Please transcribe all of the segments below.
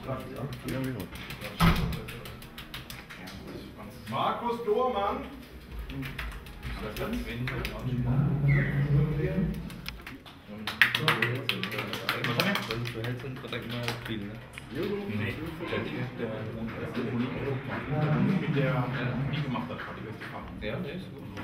Markus Dohrmann. Der nie gemacht hat, die beste Fahrt. Ja, der ist gut.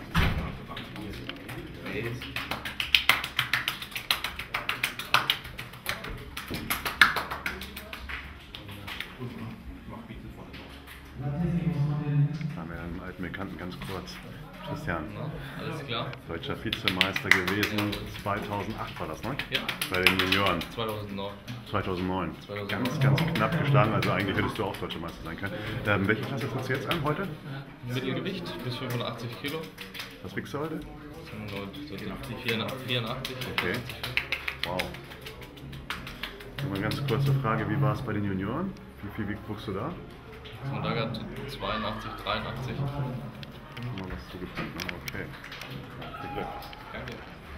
Haben wir einen alten Bekannten ganz kurz. Christian. Na, alles klar. Deutscher Vizemeister gewesen. 2008 war das, ne? Ja. Bei den Junioren. 2009. 2009. 2009. Ganz knapp geschlagen, also eigentlich hättest du auch Deutscher Meister sein können. Welche Klasse trittst du jetzt an heute? Mittelgewicht bis 85 Kilo. Was wiegst du heute? 84. Okay. Wow. Nur eine ganz kurze Frage, wie war es bei den Junioren? Wie viel wuchst du da? Und da gab 82, 83. Mal was zugefügt, ne? Okay. Viel Glück. Danke.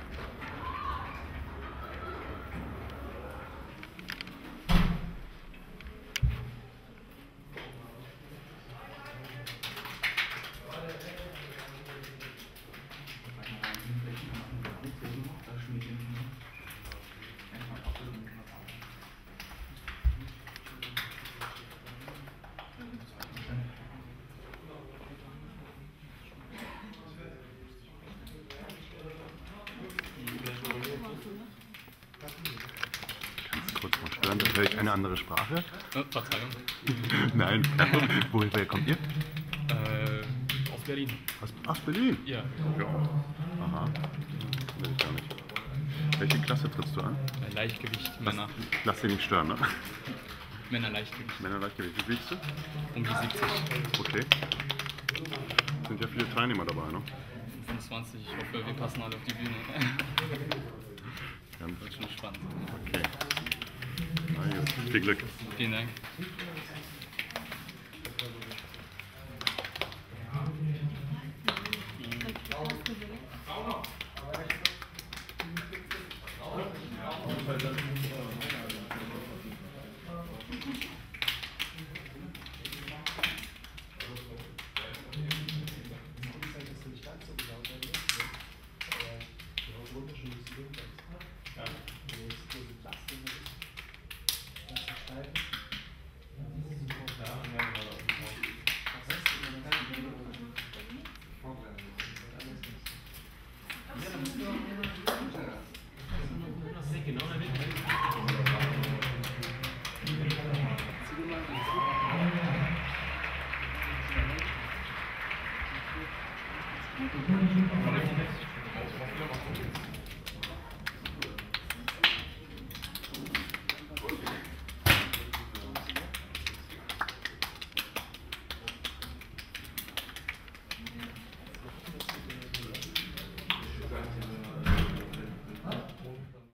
Kannst du kurz mal stören? Höre ich eine andere Sprache? Verzeihung. Nein. Woher kommt ihr? Aus Berlin. Aus Berlin? Ja. Ja. Aha. Weiß ich gar nicht. Welche Klasse trittst du an? Leichtgewicht, Männer. Lass dich nicht stören, ne? Männer Leichtgewicht. Männer Leichtgewicht. Wie wiegst du? Um die 70. Okay. Sind ja viele Teilnehmer dabei, ne? 25. Ich hoffe, wir passen alle auf die Bühne. Ganz Wird schon spannend. okay. Na gut. Viel Glück. Vielen Dank.